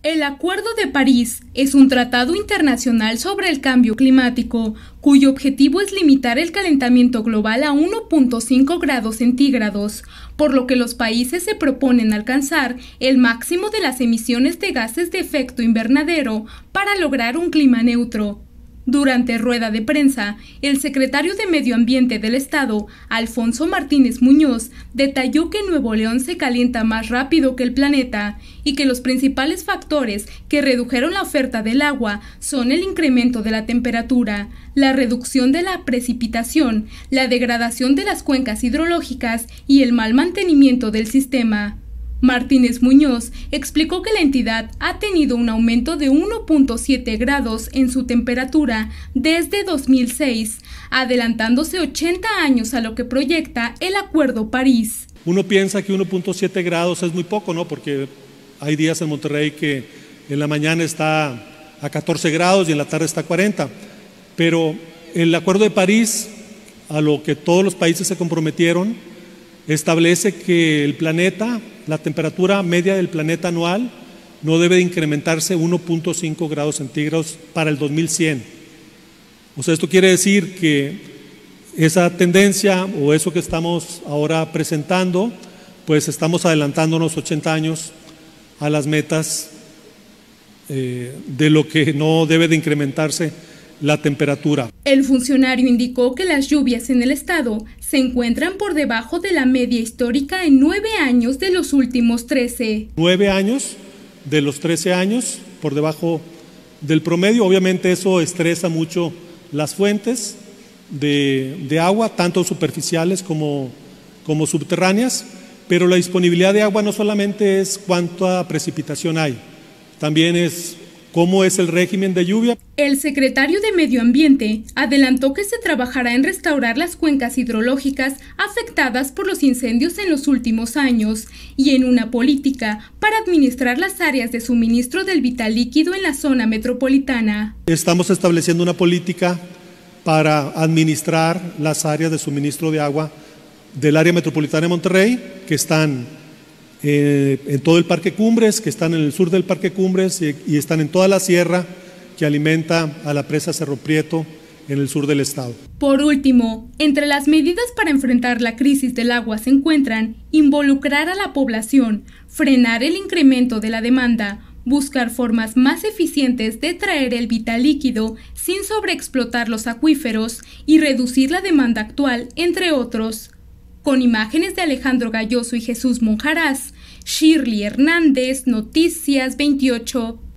El Acuerdo de París es un tratado internacional sobre el cambio climático, cuyo objetivo es limitar el calentamiento global a 1.5 grados centígrados, por lo que los países se proponen alcanzar el máximo de las emisiones de gases de efecto invernadero para lograr un clima neutro. Durante rueda de prensa, el secretario de Medio Ambiente del Estado, Alfonso Martínez Muñoz, detalló que Nuevo León se calienta más rápido que el planeta y que los principales factores que redujeron la oferta del agua son el incremento de la temperatura, la reducción de la precipitación, la degradación de las cuencas hidrológicas y el mal mantenimiento del sistema. Martínez Muñoz explicó que la entidad ha tenido un aumento de 1.7 grados en su temperatura desde 2006, adelantándose 80 años a lo que proyecta el Acuerdo París. Uno piensa que 1.7 grados es muy poco, ¿no? Porque hay días en Monterrey que en la mañana está a 14 grados y en la tarde está a 40, pero el Acuerdo de París, a lo que todos los países se comprometieron, establece que el planeta, la temperatura media del planeta anual no debe de incrementarse 1.5 grados centígrados para el 2100. O sea, esto quiere decir que esa tendencia o eso que estamos ahora presentando, pues estamos adelantándonos 80 años a las metas de lo que no debe de incrementarse la temperatura. El funcionario indicó que las lluvias en el estado se encuentran por debajo de la media histórica en 9 años de los últimos 13. 9 años de los 13 años por debajo del promedio. Obviamente eso estresa mucho las fuentes de agua, tanto superficiales como subterráneas, pero la disponibilidad de agua no solamente es cuánta precipitación hay, también es ¿cómo es el régimen de lluvia? El secretario de Medio Ambiente adelantó que se trabajará en restaurar las cuencas hidrológicas afectadas por los incendios en los últimos años y en una política para administrar las áreas de suministro del vital líquido en la zona metropolitana. Estamos estableciendo una política para administrar las áreas de suministro de agua del área metropolitana de Monterrey, que están en todo el Parque Cumbres, que están en el sur del Parque Cumbres y están en toda la sierra que alimenta a la presa Cerro Prieto en el sur del estado. Por último, entre las medidas para enfrentar la crisis del agua se encuentran involucrar a la población, frenar el incremento de la demanda, buscar formas más eficientes de traer el vital líquido sin sobreexplotar los acuíferos y reducir la demanda actual, entre otros. Con imágenes de Alejandro Galloso y Jesús Monjarás, Shirley Hernández, Noticias 28.